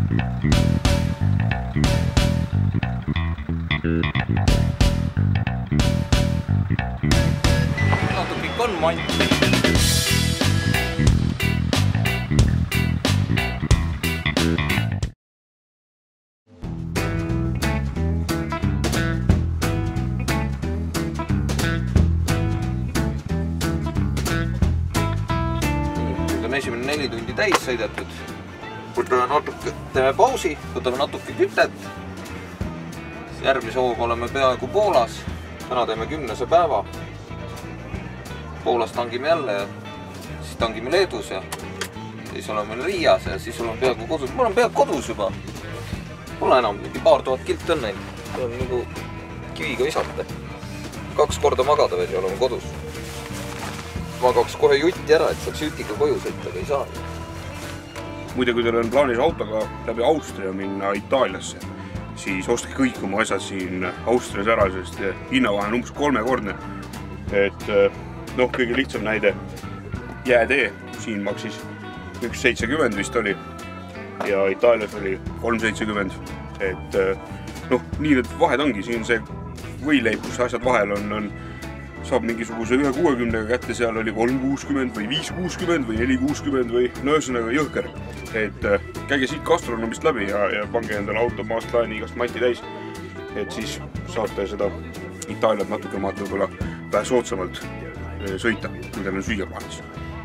Natuke pikk on mant. Esimene 4 tundi täis sõidetud. Teeme pausi, võtame natuke kütet. Järgmise hooga oleme peaaegu Poolas. Täna teeme 10. päeva. Poolas tangime jälle ja siis tangime Leedus ja siis oleme Riias ja siis oleme peaaegu kodus. Mul on peaaegu kodus juba. Pole enam mingi paar tuhat kilt on neid. See on nagu kiviga visata. 2 korda magada veel ja oleme kodus. Magaks kohe jutti ära, et saaks jutiga koju sõita, aga ei saa. Muide, kui teil on plaanis autoga läbi Austria minna Itaaliasse, siis ostke kõik oma asjad siin Austrias ära, sest hinnavahe on umbes 3-kordne. Et noh, kõige lihtsam näide, jäätee siin maksis 1,70 vist oli ja Itaalias oli 3,70. Et noh, nii need vahed ongi, siin see võileib, kus asjad vahel on saab mingisuguse 1,60 kätte, seal oli 3,60 või 5,60 või 4,60 või no ühesõnaga jõhker. Et käige siit gastronomist läbi ja pange endale auto maast laeni igast mati täis. Et siis saate seda Itaaliat natuke maad võib-olla vähe soodsamalt sõita, kui teil on süüa plaanis.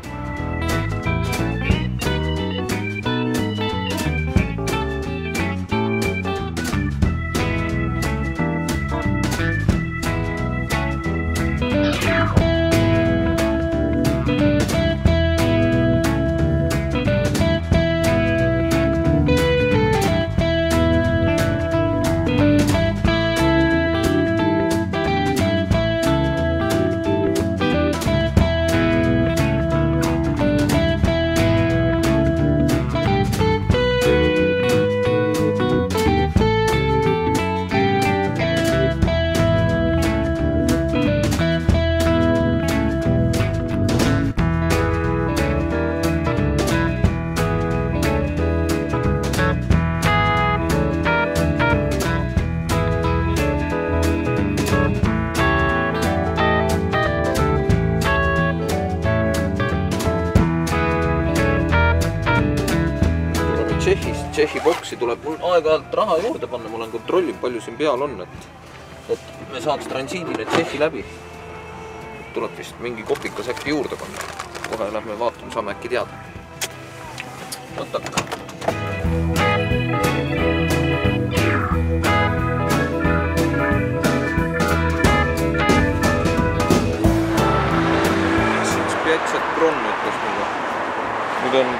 Tšehhi boksi tuleb mul aeg-ajalt raha juurde panna, ma olen kontrollinud, palju siin peal on, et me saaks transiidile Tšehhi läbi. Tuleb vist mingi kopikas äkki juurde panna. Kohe lähme vaatame, saame äkki teada. Võtaka. ütles mulle. Nüüd on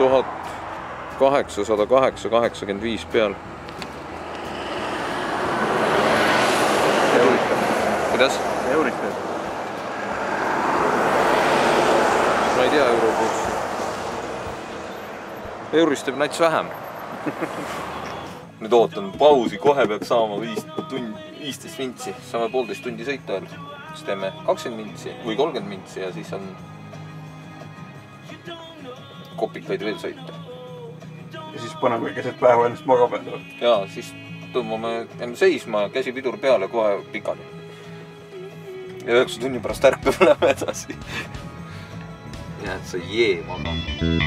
1885 peal. Kuidas? Eurit peal. Ma ei tea eurokurssi. Eurist teeb nats vähem. Nüüd ootan pausi, kohe peaks saama 15 mintsi. Saame 1,5 tundi sõita veel. Siis teeme 20 mintsi või 30 mintsi ja siis on kopikaid veel sõita. Ja siis paneme keset päeva ennast magama endale. Ja siis tõmbame enne seisma ja käsipidur peale kohe pikali. Ja 9 tunni pärast ärkab läheme edasi. Ja et sa jee maga.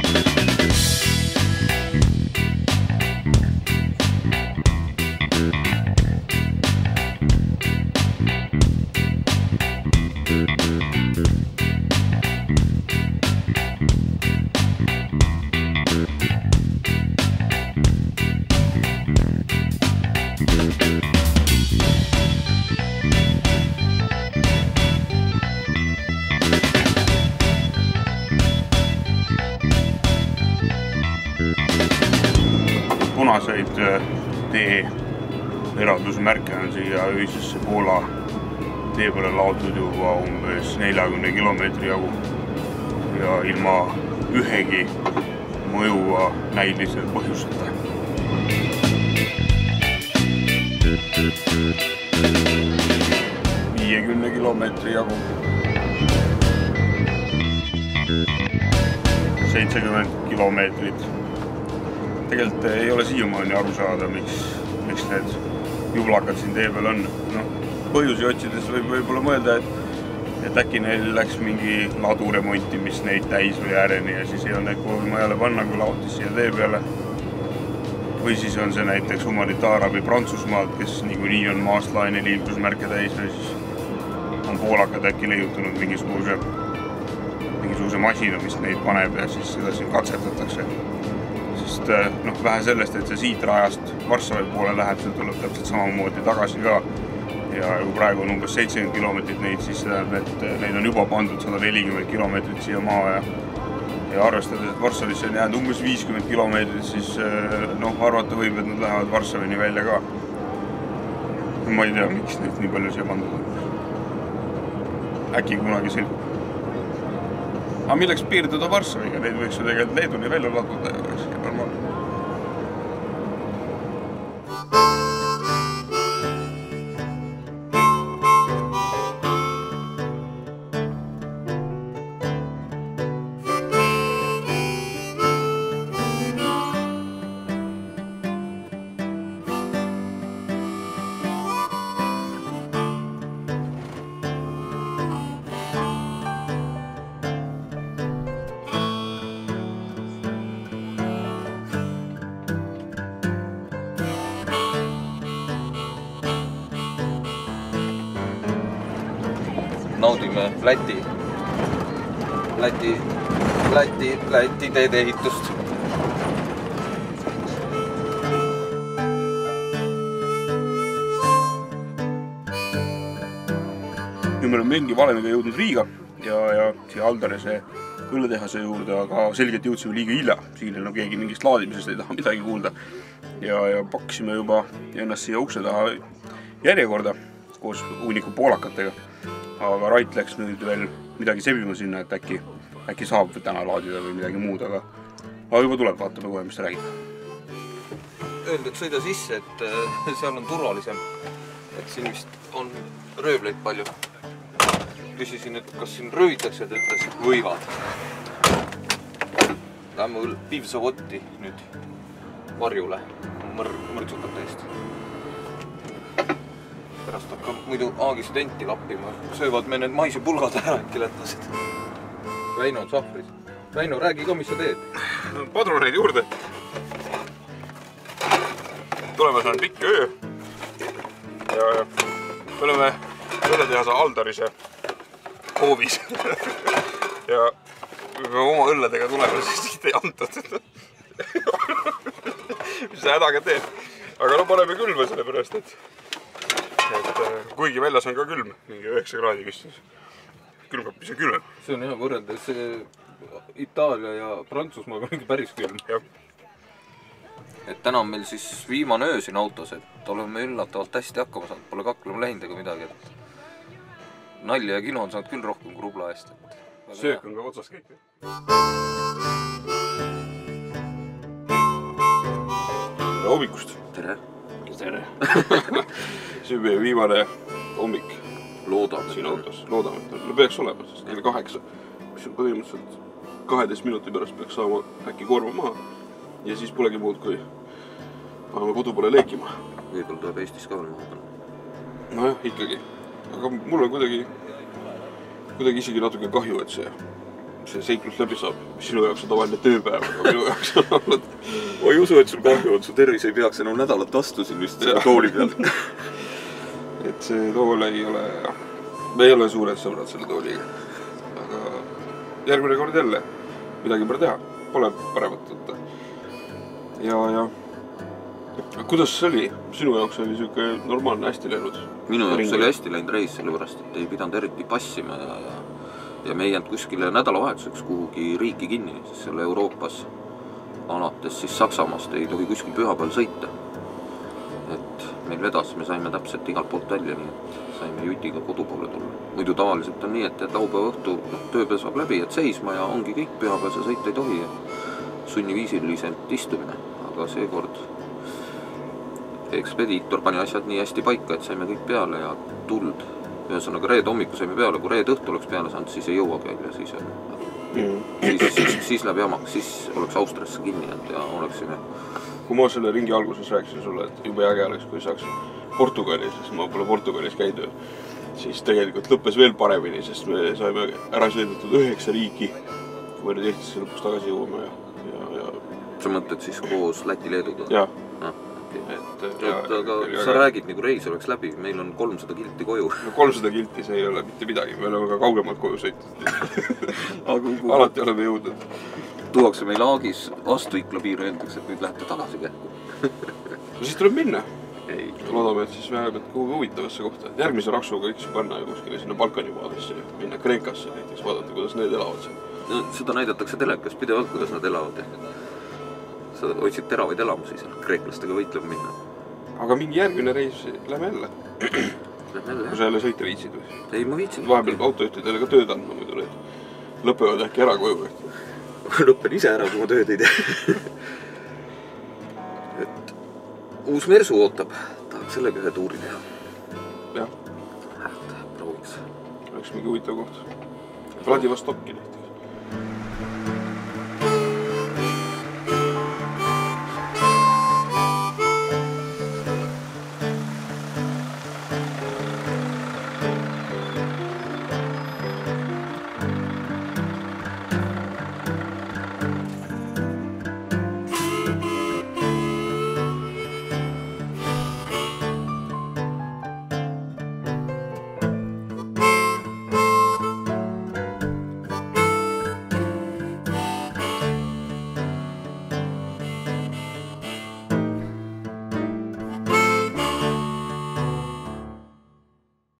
Punaseid tee eraldusmärke on siia ühisesse Poola tee peale laotud juba umbes 40 kilomeetri jagu ja ilma ühegi mõjuva näilisel põhjuseta. – 50 kilomeetri jagu. 70 kilomeetrit. tegelikult ei ole siiamaani aru saada, miks need jublakad siin tee peal on. No, põhjusi otsides võib-olla mõelda, et äkki neil läks mingi ladu remonti, mis neid täis või ääreni ja siis ei ole neid kuhugi mujale panna, kui laotis siia tee peale. Või siis on see näiteks humanitaarabi Prantsusmaalt, kes niikuinii on Maastlaini liiklusmärke täis või siis on poolakad äkki leiutanud mingisuguse masina, mis neid paneb ja siis seda siin katsetatakse. Sest vähe sellest, et see siit rajast Varssavi poole läheb, see tuleb täpselt samamoodi tagasi ka. Ja kui praegu on umbes 70 kilometrit neid, siis tähendab, et neid on juba pandud 140 kilometrit siia maa ja arvestades, et Varssavisse on jäänud umbes 50 kilometrit, siis arvata võib, et nad lähevad Varssavini välja ka. Ma ei tea, miks neid nii palju siia pandud on. Äkki kunagi selgub. Aga milleks piirduda Varssaviga? Neid võiks ju tegelikult Leeduni välja laduda ja oleks normaalne. Naudime Läti teede ehitust. Nüüd me oleme mingi valemiga jõudnud Riiga ja siia Aldarese õlletehase juurde, aga selgelt jõudsime liiga hilja. Siin keegi mingist laadimisest ei taha midagi kuulda. Ja pakkisime juba ennast siia ukse taha järjekorda koos hunniku poolakatega. Aga Rait läks nüüd veel midagi sebima sinna, et äkki saab täna laadida või midagi muud, aga juba tuleb, vaatame kohe, mis ta räägib. Öeldi, et sõida sisse, et seal on turvalisem. Et siin vist on röövleid palju. Küsisin, et kas siin röövitakse, ta ütles, et võivad. Lähme Pivsovotti nüüd varjule mõrtsukate eest. Pärast hakkab muidu Aagist enti lappima. Söövad me need maisipulgad ära äkki lätlased. Väino on sahvris. Väino, räägi ka, mis sa teed? Padruneid juurde. Tulemas on pikk öö. Ja me oleme õlletehase Aldarise hoovis. Ja kui me oma õlledega tuleme, siis siit ei antud. Mis sa hädaga teed? Aga paneme külma selle pärast, et kuigi väljas on ka külm, mingi 9 kraadi küstis. Külmkapis on külm. See on jah, võrreldes Itaalia ja Prantsusmaaga mingi päris külm. Et täna on meil siis viimane öö siin autos, et oleme üllatavalt hästi hakkama saanud, pole kaklema lähinud ega midagi. Nalja ja kino on saanud küll rohkem kui rubla eest. Söök on ka otsas kõik. Tere hommikust! Tere! Tere! See on meie viimane hommik. Loodame. Siin autos. Loodame, et peaks olema, sest kell 8, mis on põhimõtteliselt 12 minuti pärast peaks saama äkki korva maha. Ja siis polegi muud, kui paneme kodu poole leekima. Võib-olla tuleb Eestis ka veel maha panna. Nojah, ikkagi. Aga mul on kuidagi isegi natuke kahju, et see seiklus läbi saab. Sinu jaoks on tavaline tööpäev, aga minu jaoks on olnud. Ma ei usu, et sul kahju on, su tervis ei peaks enam nädalat astusin vist selle tooli peal. Et see tool ei ole, me ei ole suured sõbrad selle tooliga. Aga järgmine kord jälle midagi pole teha, pole paremat võtta. Ja kuidas see oli? Sinu jaoks oli siuke normaalne hästi läinud? Minu jaoks oli hästi läinud reis, sellepärast, et ei pidanud eriti passima ja me ei jäänud kuskile nädalavahetuseks kuhugi riiki kinni, siis selle Euroopas alates siis Saksamaast ei tohi kuskil pühapäeval sõita. Et meil vedas, me saime täpselt igalt poolt välja, nii et saime jutiga kodu poole tulla. Muidu tavaliselt on nii, et laupäeva õhtu tööpäev saab läbi, et seisma ja ongi kõik, pühapäevase sõita ei tohi ja sunniviisiliselt istumine. Aga seekord ekspediitor pani asjad nii hästi paika, et saime kõik peale ja tuld. Ühesõnaga reede hommiku saime peale, kui reede õhtu oleks peale saanud, siis ei jõuagi välja, siis läheb jamaks, siis oleks Austriasse kinni jäänud ja oleksime kui ma selle ringi alguses rääkisin sulle, et jube äge oleks, kui saaks Portugalis, sest ma pole Portugalis käinud, siis tegelikult lõppes veel paremini, sest me saime ära sõidetud 9 riiki, kui me nüüd Eestisse lõpuks tagasi jõuame ja... Sa mõtled siis koos Läti-Leeduga? Jah. Aga sa räägid nagu reis oleks läbi, meil on 300 kilti koju. No 300 kilti, see ei ole mitte midagi, me oleme ka kaugemalt koju sõitnud. Alati oleme jõudnud. Tuuakse meil Aagis vastu Iklapiiru öeldakse, et nüüd lähete tagasi kähku. No siis tuleb minna. Loodame, et siis vähemalt kuhugi huvitavasse kohta. Järgmise raksuga võiks panna kuskile sinna Balkani maadesse, minna Kreekasse näiteks, vaadata, kuidas need elavad seal. Seda näidatakse telekas pidevalt, kuidas nad elavad. Sa otsid teravaid elamusi seal, kreeklastega võitleb minna. Aga mingi järgmine reis, lähme jälle. Kui sa jälle sõita viitsid või? Ei, ma viitsin. Vahepeal autojuhtidele ka tööd andma, muidu need lõpevad äkki ära koju. Lõppen ise ära, kui ma tööd ei tee. Et uus Mersu ootab. Tahaks sellega ühe tuuri teha. Jah. Prooviks. Oleks mingi huvitav koht. Vladivostokki näiteks.